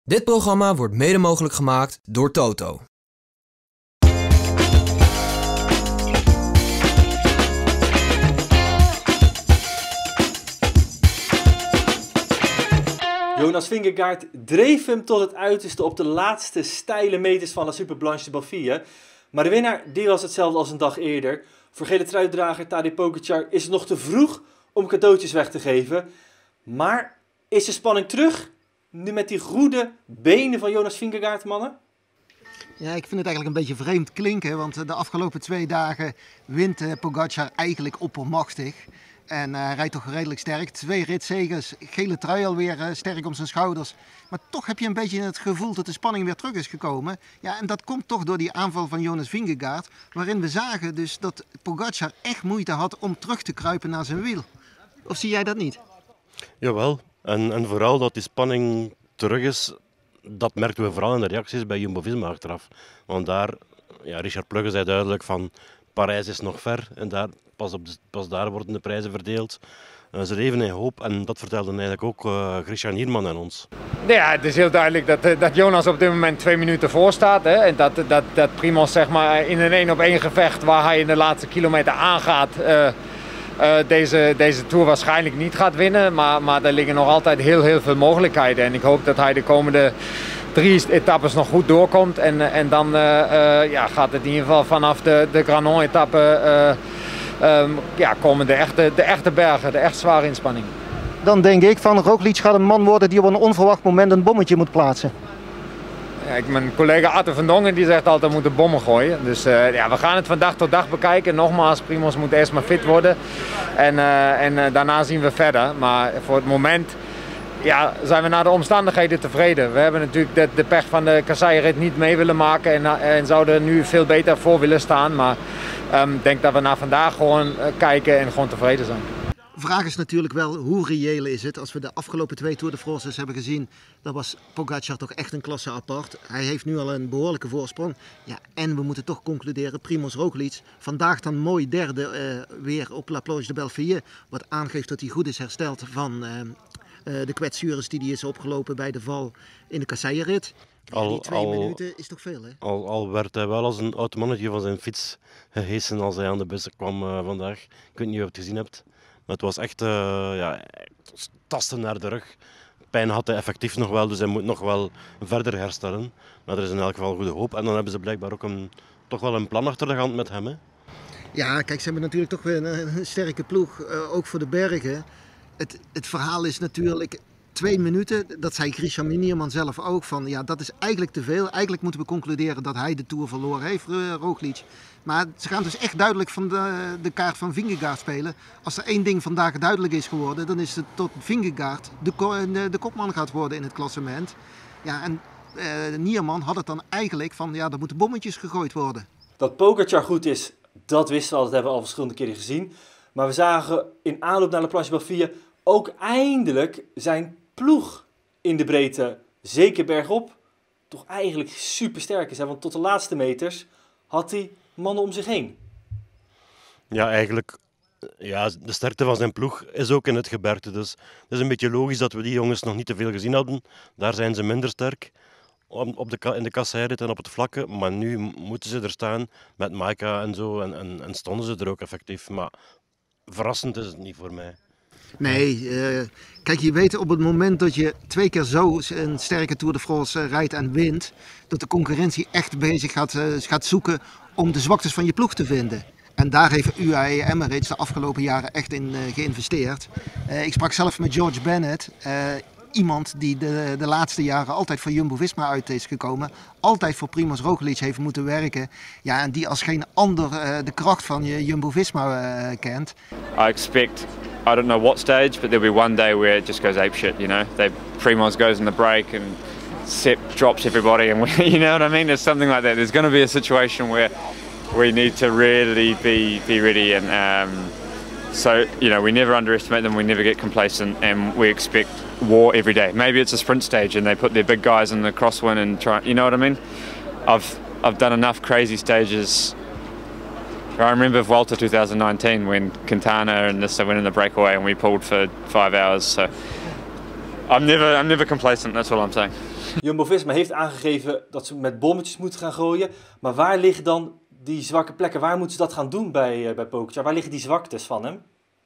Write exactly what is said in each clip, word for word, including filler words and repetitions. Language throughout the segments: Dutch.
Dit programma wordt mede mogelijk gemaakt door Toto. Jonas Vingegaard dreef hem tot het uiterste op de laatste steile meters van La Super Blanche de Baville. Maar de winnaar die was hetzelfde als een dag eerder. Voor gele truitdrager Tadej Pogačar is het nog te vroeg om cadeautjes weg te geven. Maar is de spanning terug? Nu met die goede benen van Jonas Vingegaard, mannen? Ja, ik vind het eigenlijk een beetje vreemd klinken, want de afgelopen twee dagen wint Pogačar eigenlijk oppermachtig. En uh, rijdt toch redelijk sterk. Twee ritzegers, gele trui alweer uh, sterk om zijn schouders. Maar toch heb je een beetje het gevoel dat de spanning weer terug is gekomen. Ja, en dat komt toch door die aanval van Jonas Vingegaard. Waarin we zagen dus dat Pogačar echt moeite had om terug te kruipen naar zijn wiel. Of zie jij dat niet? Jawel. En, en vooral dat die spanning terug is, dat merkten we vooral in de reacties bij Jumbo-Visma achteraf. Want daar, ja, Richard Plugge zei duidelijk van Parijs is nog ver en daar, pas, op de, pas daar worden de prijzen verdeeld. Uh, ze leven in hoop en dat vertelde eigenlijk ook uh, Christian Hierman aan ons. Ja, het is heel duidelijk dat, dat Jonas op dit moment twee minuten voor staat. Hè? En dat, dat, dat Primož zeg maar, in een één op één gevecht waar hij in de laatste kilometer aangaat, uh, uh, deze, deze Tour waarschijnlijk niet gaat winnen. Maar, maar er liggen nog altijd heel, heel veel mogelijkheden. En ik hoop dat hij de komende drie etappes nog goed doorkomt. En, en dan uh, uh, ja, gaat het in ieder geval vanaf de, de Granon-etappe uh, um, ja, komen de echte, de echte bergen, de echt zware inspanning. Dan denk ik van Roglič gaat een man worden die op een onverwacht moment een bommetje moet plaatsen. Ja, mijn collega Arthur van Dongen die zegt altijd we moeten bommen gooien. Dus uh, ja, we gaan het van dag tot dag bekijken. Nogmaals, Primož moet eerst maar fit worden. En, uh, en uh, daarna zien we verder. Maar voor het moment ja, zijn we naar de omstandigheden tevreden. We hebben natuurlijk de, de pech van de kasseienrit niet mee willen maken. En, uh, en zouden er nu veel beter voor willen staan. Maar ik um, denk dat we naar vandaag gewoon uh, kijken en gewoon tevreden zijn. De vraag is natuurlijk wel, hoe reëel is het? Als we de afgelopen twee Tour de France's hebben gezien, dan was Pogačar toch echt een klasse apart. Hij heeft nu al een behoorlijke voorsprong. Ja, en we moeten toch concluderen, Primož Roglič, vandaag dan mooi derde uh, weer op La Planche de Belleville. Wat aangeeft dat hij goed is hersteld van uh, uh, de kwetsures die hij is opgelopen bij de val in de kasseienrit. Al, die twee al, minuten is toch veel, hè? Al, al werd hij wel als een oud mannetje van zijn fiets gehesen als hij aan de bussen kwam uh, vandaag. Ik weet niet of je het gezien hebt. Maar het was echt uh, ja, tasten naar de rug. Pijn had hij effectief nog wel, dus hij moet nog wel verder herstellen. Maar er is in elk geval goede hoop. En dan hebben ze blijkbaar ook een, toch wel een plan achter de hand met hem. Hè? Ja, kijk, ze hebben natuurlijk toch weer een, een sterke ploeg, uh, ook voor de bergen. Het, het verhaal is natuurlijk twee minuten, dat zei Christian Minierman zelf ook, van ja, dat is eigenlijk te veel. Eigenlijk moeten we concluderen dat hij de Tour verloren heeft, uh, Roglič. Maar ze gaan dus echt duidelijk van de, de kaart van Vingegaard spelen. Als er één ding vandaag duidelijk is geworden, dan is het tot Vingegaard de, de, de kopman gaat worden in het klassement. Ja, en uh, Nierman had het dan eigenlijk van, ja, er moeten bommetjes gegooid worden. Dat Pogačar goed is, dat wisten we al, dat hebben we al verschillende keren gezien. Maar we zagen in aanloop naar La Planche de Belleville ook eindelijk zijn ploeg in de breedte, zeker bergop, toch eigenlijk super sterk is. Hè? Want tot de laatste meters had hij mannen om zich heen. Ja, eigenlijk, ja, de sterkte van zijn ploeg is ook in het gebergte. Dus het is een beetje logisch dat we die jongens nog niet te veel gezien hadden. Daar zijn ze minder sterk op de, in de kasseirit en op het vlakke. Maar nu moeten ze er staan met Maika en zo. En, en, en stonden ze er ook effectief. Maar verrassend is het niet voor mij. Nee, uh, kijk, je weet op het moment dat je twee keer zo een sterke Tour de France rijdt en wint, dat de concurrentie echt bezig gaat, uh, gaat zoeken om de zwaktes van je ploeg te vinden. En daar heeft U A E Emirates de afgelopen jaren echt in uh, geïnvesteerd. Uh, ik sprak zelf met George Bennett, uh, iemand die de, de laatste jaren altijd voor Jumbo-Visma uit is gekomen. Altijd voor Primož Roglič heeft moeten werken. Ja, en die als geen ander uh, de kracht van Jumbo-Visma uh, kent. I expect, I don't know what stage, but there'll be one day where it just goes apeshit, you know. They, Primož goes in the break and Sepp drops everybody and we, you know what I mean? There's something like that. There's going to be a situation where we need to really be, be ready and um, so, you know, we never underestimate them, we never get complacent and we expect war every day. Maybe it's a sprint stage and they put their big guys in the crosswind and try, you know what I mean? I've, I've done enough crazy stages. I remember Vuelta twenty nineteen when Quintana and this went in the breakaway and we pulled for five hours. So I'm never, I'm never complacent, that's all I'm saying. Jumbo-Visma heeft aangegeven dat ze met bommetjes moeten gaan gooien. Maar waar liggen dan die zwakke plekken? Waar moeten ze dat gaan doen bij, uh, bij Pogačar? Waar liggen die zwaktes van hem?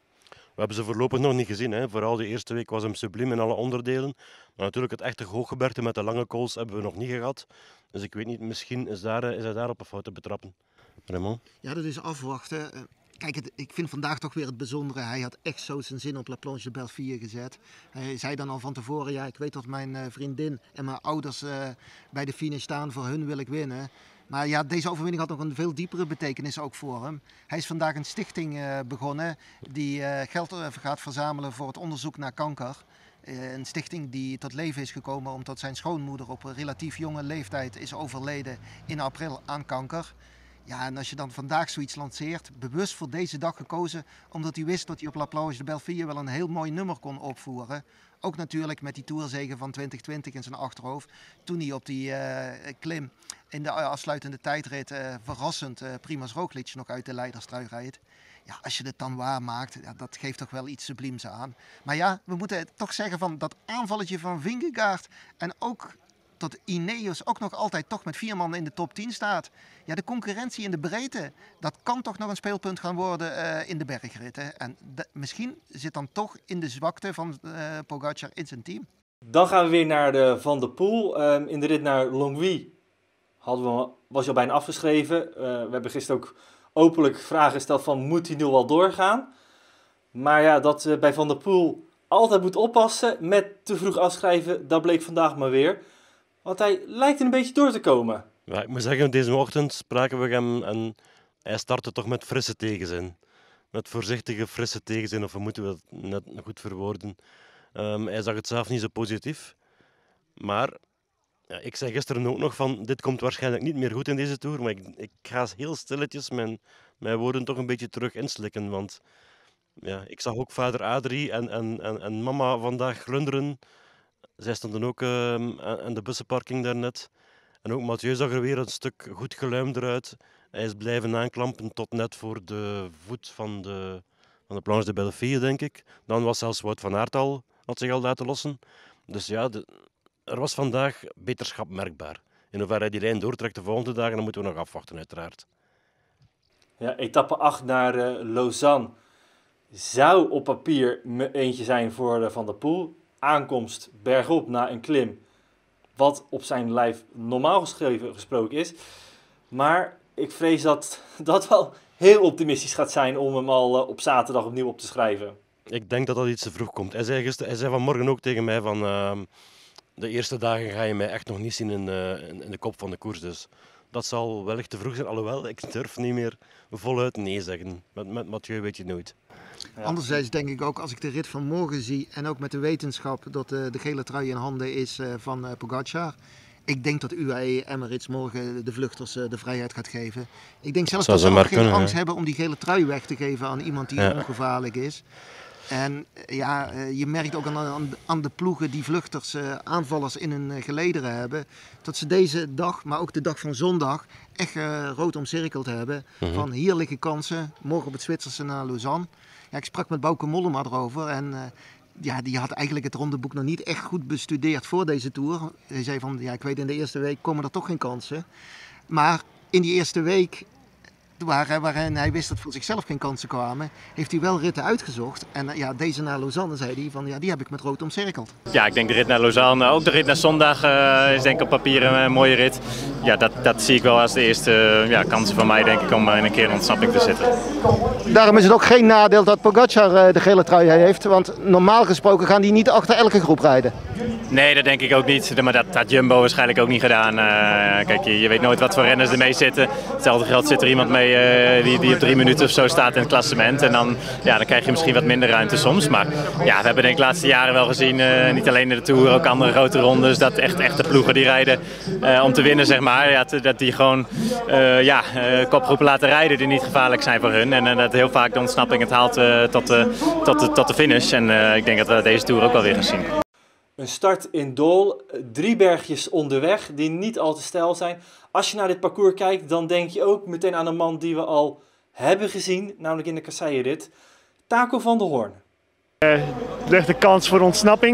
We hebben ze voorlopig nog niet gezien. Hè. Vooral de eerste week was hem subliem in alle onderdelen. Maar natuurlijk het echte hooggebergte met de lange calls hebben we nog niet gehad. Dus ik weet niet, misschien is, daar, is hij daar op een fout te betrappen. Raymond? Ja, dat is afwachten. Kijk, het, ik vind vandaag toch weer het bijzondere. Hij had echt zo zijn zin op La Planche de Belleville gezet. Hij zei dan al van tevoren, ja, ik weet dat mijn uh, vriendin en mijn ouders uh, bij de finish staan. Voor hun wil ik winnen. Maar ja, deze overwinning had nog een veel diepere betekenis ook voor hem. Hij is vandaag een stichting uh, begonnen die uh, geld uh, gaat verzamelen voor het onderzoek naar kanker. Uh, een stichting die tot leven is gekomen omdat zijn schoonmoeder op een relatief jonge leeftijd is overleden in april aan kanker. Ja, en als je dan vandaag zoiets lanceert, bewust voor deze dag gekozen, omdat hij wist dat hij op La Planche de Belleville wel een heel mooi nummer kon opvoeren. Ook natuurlijk met die tourzege van twintig twintig in zijn achterhoofd, toen hij op die uh, klim in de afsluitende tijdrit uh, verrassend uh, Primož Roglič nog uit de leiderstrui rijdt. Ja, als je het dan waarmaakt, ja, dat geeft toch wel iets subliems aan. Maar ja, we moeten toch zeggen van dat aanvalletje van Vingegaard en ook dat Ineos ook nog altijd toch met vier man in de top tien staat. Ja, de concurrentie in de breedte, dat kan toch nog een speelpunt gaan worden uh, in de bergritten. En de, misschien zit dan toch in de zwakte van uh, Pogačar in zijn team. Dan gaan we weer naar de Van der Poel. Um, in de rit naar Longwy hadden we, was je al bijna afgeschreven. Uh, we hebben gisteren ook openlijk vragen gesteld van moet hij nu al doorgaan? Maar ja, dat uh, bij Van der Poel altijd moet oppassen met te vroeg afschrijven, dat bleek vandaag maar weer. Want hij lijkt er een beetje door te komen. Ja, ik moet zeggen, deze ochtend spraken we hem en hij startte toch met frisse tegenzin. Met voorzichtige, frisse tegenzin, of hoe moeten we dat net goed verwoorden. Um, hij zag het zelf niet zo positief. Maar ja, ik zei gisteren ook nog van, dit komt waarschijnlijk niet meer goed in deze Tour. Maar ik, ik ga heel stilletjes mijn, mijn woorden toch een beetje terug inslikken. Want ja, ik zag ook vader Adrie en, en, en, en mama vandaag glunderen. Zij stonden ook uh, aan de bussenparking daarnet. En ook Mathieu zag er weer een stuk goed geluimd uit. Hij is blijven aanklampen tot net voor de voet van de, van de Planche de Belleville, denk ik. Dan was zelfs Wout van Aert al, had zich al laten lossen. Dus ja, de, er was vandaag beterschap merkbaar. In hoeverre hij die lijn doortrekt de volgende dagen, dan moeten we nog afwachten uiteraard. Ja, etappe acht naar uh, Lausanne zou op papier eentje zijn voor uh, Van der Poel. Aankomst bergop na een klim, wat op zijn lijf normaal geschreven gesproken is. Maar ik vrees dat dat wel heel optimistisch gaat zijn om hem al uh, op zaterdag opnieuw op te schrijven. Ik denk dat dat iets te vroeg komt. Hij zei, gisteren, hij zei vanmorgen ook tegen mij van uh, de eerste dagen ga je mij echt nog niet zien in, uh, in de kop van de koers. Dus dat zal wellicht te vroeg zijn. Alhoewel, ik durf niet meer voluit nee zeggen. Met, met Mathieu weet je nooit. Ja. Anderzijds denk ik ook, als ik de rit van morgen zie en ook met de wetenschap dat uh, de gele trui in handen is uh, van uh, Pogačar. Ik denk dat U A E Emirates morgen de vluchters uh, de vrijheid gaat geven. Ik denk zelfs dat ze ook geen kunnen, angst ja. hebben om die gele trui weg te geven aan iemand die ja. ongevaarlijk is. En ja, je merkt ook aan, aan de ploegen die vluchters, uh, aanvallers in hun gelederen hebben, dat ze deze dag, maar ook de dag van zondag, echt uh, rood omcirkeld hebben. Mm-hmm. Van hier liggen kansen, morgen op het Zwitserse naar Lausanne. Ja, ik sprak met Bauke Mollema erover en uh, ja, die had eigenlijk het rondeboek nog niet echt goed bestudeerd voor deze Tour. Hij zei van, ja, ik weet in de eerste week komen er toch geen kansen. Maar in die eerste week, Waar, waarin hij wist dat voor zichzelf geen kansen kwamen, heeft hij wel ritten uitgezocht. En ja, deze naar Lausanne, zei hij, van ja, die heb ik met rood omcirkeld. Ja, ik denk de rit naar Lausanne, ook de rit naar zondag uh, is denk ik op papier een mooie rit. Ja, dat, dat zie ik wel als de eerste uh, ja, kansen van mij, denk ik, om in een keer in ontsnapping te zitten. Daarom is het ook geen nadeel dat Pogačar uh, de gele trui heeft, want normaal gesproken gaan die niet achter elke groep rijden. Nee, dat denk ik ook niet. Maar dat had Jumbo waarschijnlijk ook niet gedaan. Uh, kijk, je, je weet nooit wat voor renners er mee zitten. Hetzelfde geldt zit er iemand mee uh, die, die op drie minuten of zo staat in het klassement. En dan, ja, dan krijg je misschien wat minder ruimte soms. Maar ja, we hebben denk ik de laatste jaren wel gezien, uh, niet alleen in de Tour, ook andere grote rondes, dat echt echte ploegen die rijden uh, om te winnen, zeg maar. Ja, dat die gewoon uh, ja, uh, kopgroepen laten rijden die niet gevaarlijk zijn voor hun. En uh, dat heel vaak de ontsnapping het haalt uh, tot, uh, tot, uh, tot de finish. En uh, ik denk dat we deze Tour ook wel weer gaan zien. Een start in Dol, drie bergjes onderweg die niet al te steil zijn. Als je naar dit parcours kijkt, dan denk je ook meteen aan een man die we al hebben gezien, namelijk in de Kassei-rit, Taco van der Hoorn. Uh, het ligt de kans voor ontsnapping.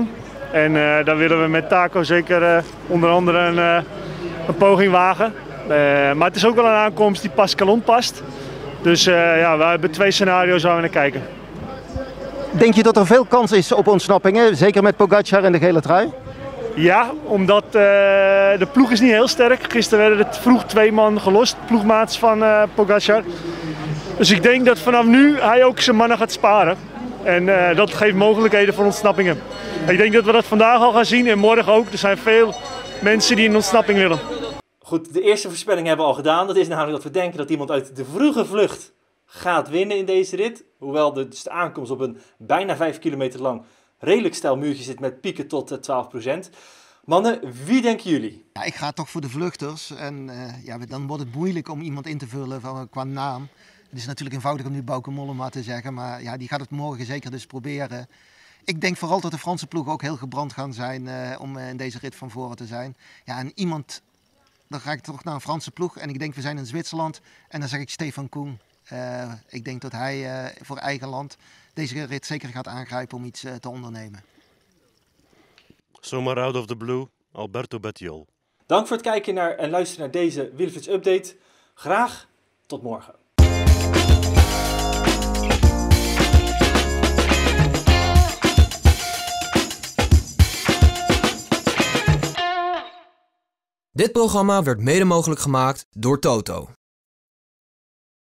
En uh, daar willen we met Taco zeker uh, onder andere een, uh, een poging wagen. Uh, maar het is ook wel een aankomst die Pascalon past. Dus uh, ja, we hebben twee scenario's waar we naar kijken. Denk je dat er veel kans is op ontsnappingen, zeker met Pogacar en de gele trui? Ja, omdat uh, de ploeg is niet heel sterk. Gisteren werden er vroeg twee man gelost, ploegmaats van uh, Pogacar. Dus ik denk dat vanaf nu hij ook zijn mannen gaat sparen. En uh, dat geeft mogelijkheden voor ontsnappingen. Ik denk dat we dat vandaag al gaan zien en morgen ook. Er zijn veel mensen die een ontsnapping willen. Goed, de eerste voorspelling hebben we al gedaan. Dat is namelijk dat we denken dat iemand uit de vroege vlucht gaat winnen in deze rit. Hoewel de, dus de aankomst op een bijna vijf kilometer lang redelijk steil muurtje zit met pieken tot uh, twaalf procent. Mannen, wie denken jullie? Ja, ik ga toch voor de vluchters. En uh, ja, dan wordt het moeilijk om iemand in te vullen van, qua naam. Het is natuurlijk eenvoudig om nu Bauke Mollema te zeggen. Maar ja, die gaat het morgen zeker dus proberen. Ik denk vooral dat de Franse ploegen ook heel gebrand gaan zijn uh, om uh, in deze rit van voren te zijn. Ja, en iemand, dan ga ik toch naar een Franse ploeg. En ik denk we zijn in Zwitserland. En dan zeg ik Stefan Koen. Uh, ik denk dat hij uh, voor eigen land deze rit zeker gaat aangrijpen om iets uh, te ondernemen. Zomaar out of the blue, Alberto Bettiol. Dank voor het kijken naar en luisteren naar deze Wielerflits Update. Graag tot morgen. Dit programma werd mede mogelijk gemaakt door Toto.